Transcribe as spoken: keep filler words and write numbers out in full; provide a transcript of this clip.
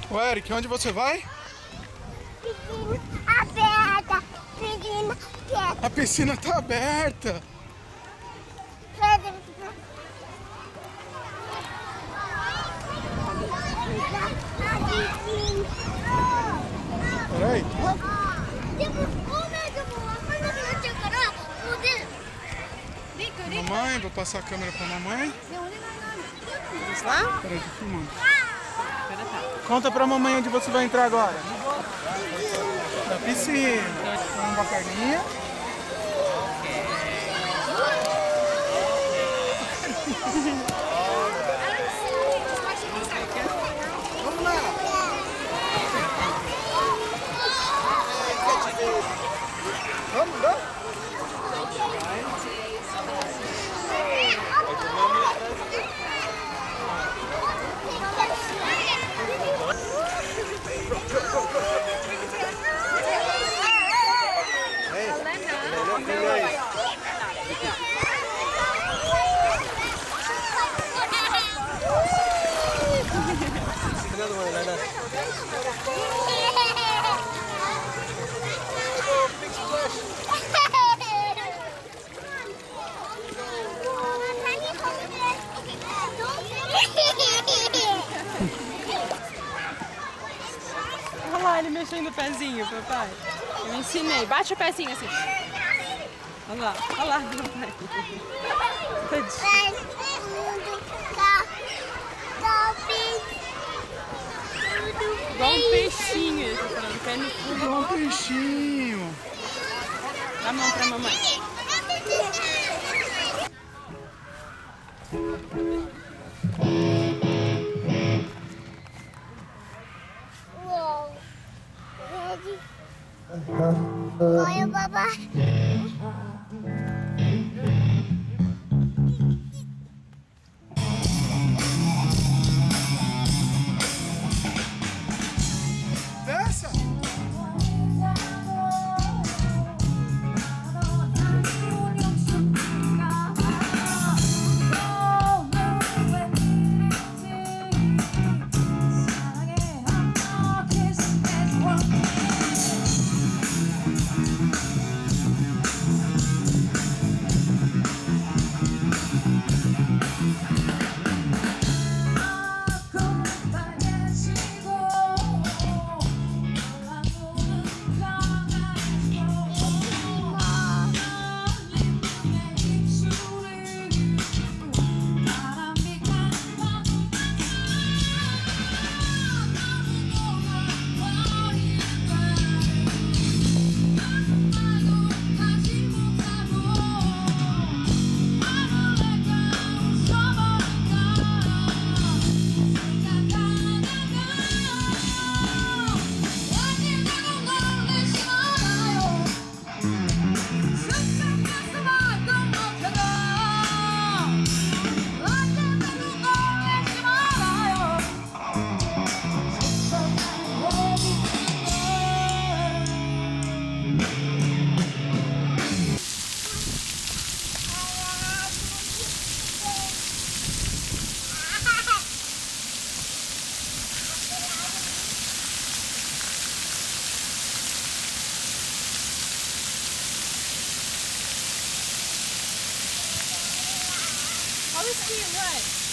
Ô Eric, onde você vai? Piscina aberta. Piscina aberta. A piscina tá aberta. Peraí. Mamãe, vou passar a câmera pra mamãe. Vamos lá? Peraí, tô filmando. Conta pra mamãe onde você vai entrar agora. Na piscina. Com uma carninha. Vamos lá. Vamos, vamos. Olha lá ele mexendo o pezinho, papai. Eu ensinei. Bate o pezinho assim. Olha lá, olha lá, papai. Tadinho. Igual um peixinho, ele tá falando, cai no fundo. Igual um peixinho. Dá a mão pra mamãe. Uou. Olha, papai. Desça. Olha o esquilo, vai.